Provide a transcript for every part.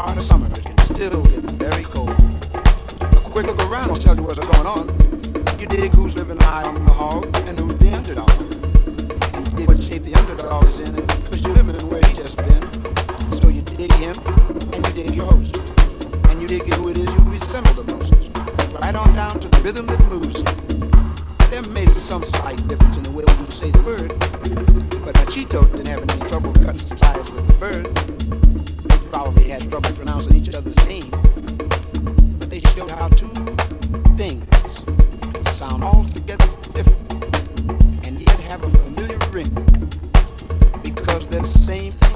part of summer, it can still get very cold. A quick look around will tell you what's going on. You dig who's living high on the hog and who's the underdog. And you dig what shape the underdog is in, cause you're living where he just been. So you dig him, and you dig your host. And you dig who it is you resemble the most. Right on down to the rhythm that moves you. There may be some slight difference in the way you say the word, but Machito didn't have any trouble cutting some ties with the bird. They probably had trouble pronouncing each other's name, but they showed how two things could sound altogether different and yet have a familiar ring because they're the same thing.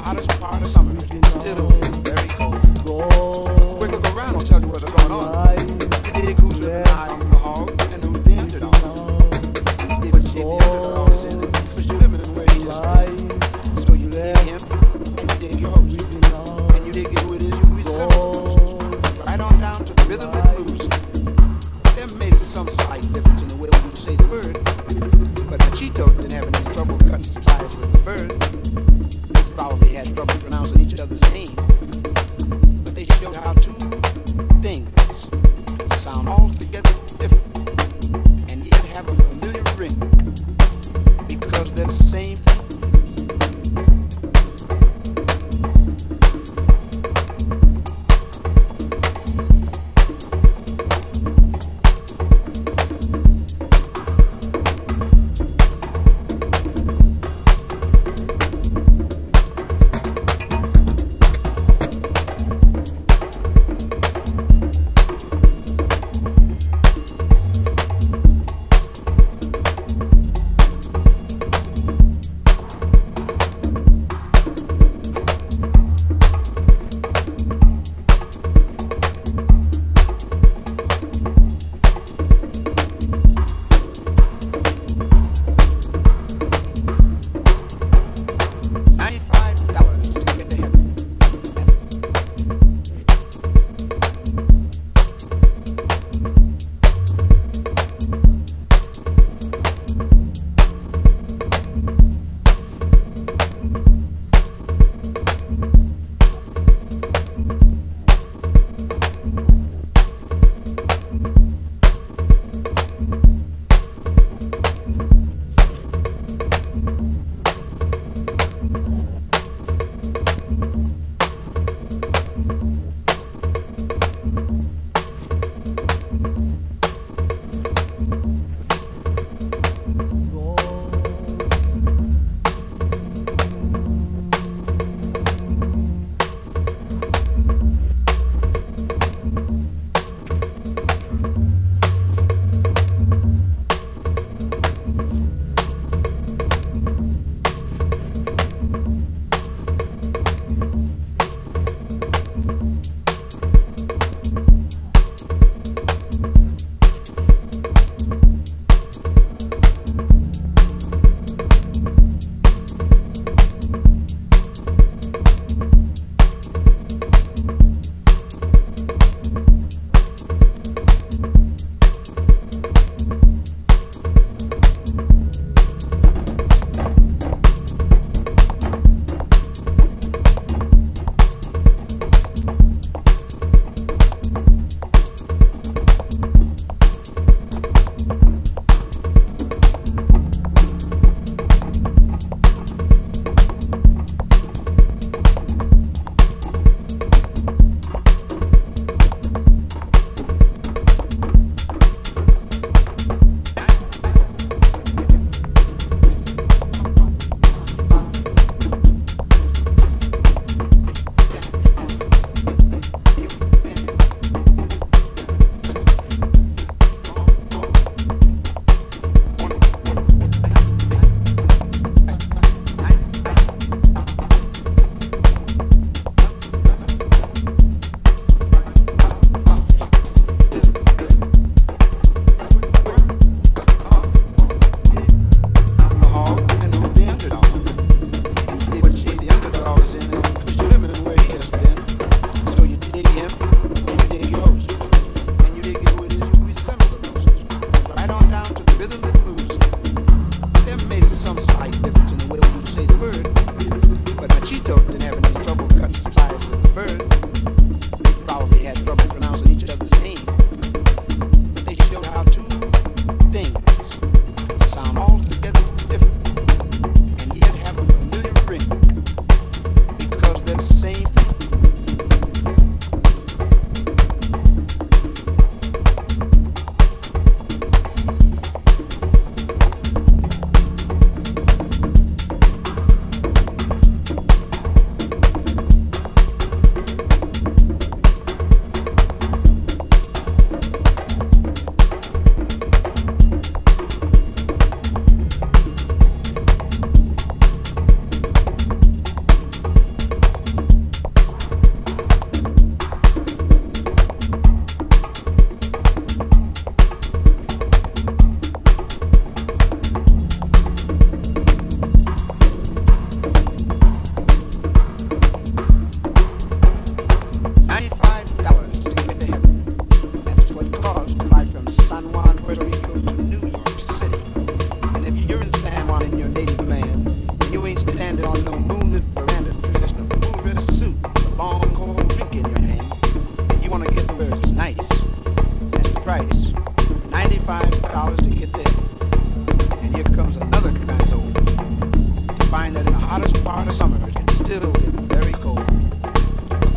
hottest part of summer. It's still very cold. A quick look around will tell you what's going on. You dig who's living high on the hog and who's the underdog. You dig what shape the underdog is in, but you're living where he just lives. So you dig him and you dig your host. And you dig who it is who is right on down to the rhythm and blues. There may be some slight difference in the way you say the word, but Machito didn't have any trouble cutting ties with the bird. They probably had trouble pronouncing each other's name, but they showed how two things sound altogether different and yet have a familiar ring because they're the same thing.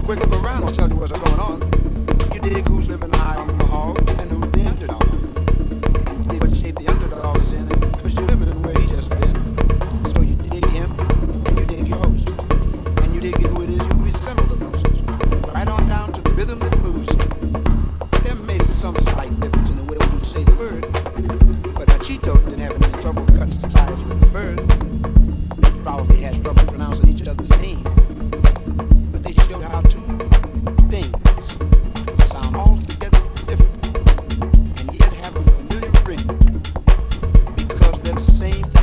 quick look around will tell you what's going on. You dig who's living high on the hog and who's the underdog. And you dig what shape the underdog is in, because you're living where he just been. So you dig him, and you dig your host. And you dig who it is you resemble the most. Right on down to the rhythm that moves you. There may be some slight difference in the way you say the word, but Machito didn't have any trouble cutting sides with the bird. They probably had trouble pronouncing each other's name. But they showed how two things could sound altogether different and yet have a familiar ring because they're the same thing.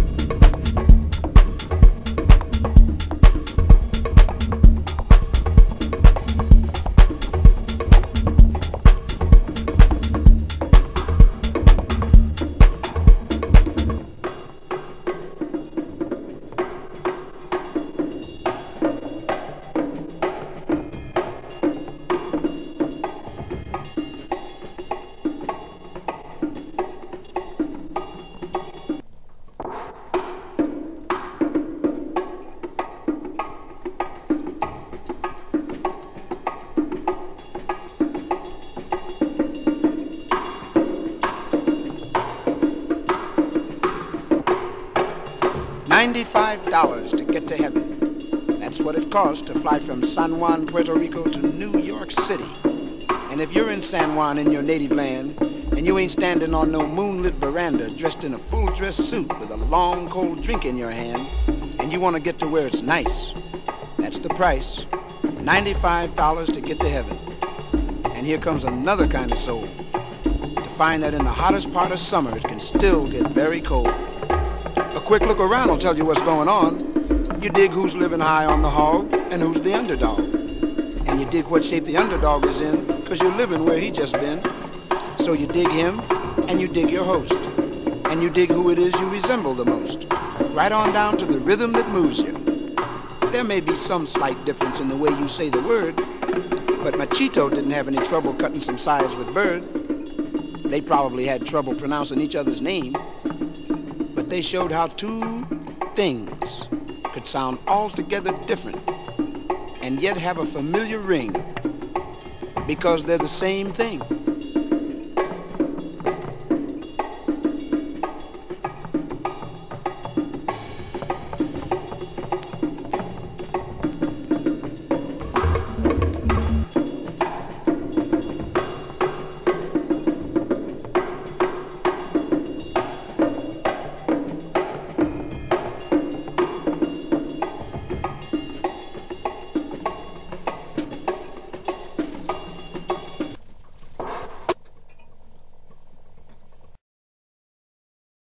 $95 to get to heaven. That's what it costs to fly from San Juan, Puerto Rico to New York City. And if you're in San Juan in your native land, and you ain't standing on no moonlit veranda dressed in a full dress suit with a long cold drink in your hand, and you want to get to where it's nice, that's the price. $95 to get to heaven. And here comes another kind of soul, to find that in the hottest part of summer it can still get very cold. A quick look around will tell you what's going on. You dig who's living high on the hog and who's the underdog. And you dig what shape the underdog is in, because you're living where he just been. So you dig him, and you dig your host. And you dig who it is you resemble the most. Right on down to the rhythm that moves you. There may be some slight difference in the way you say the word, but Machito didn't have any trouble cutting some sides with Bird. They probably had trouble pronouncing each other's name. But they showed how two things could sound altogether different and yet have a familiar ring because they're the same thing.